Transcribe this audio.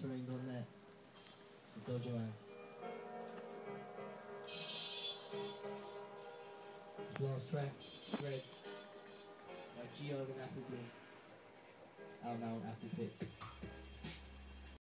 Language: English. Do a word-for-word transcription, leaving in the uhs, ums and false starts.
mastering dot net. The Dojo Man. This last track, Threads, by Geo and Apple Bloom. It's out now on Apple Picks.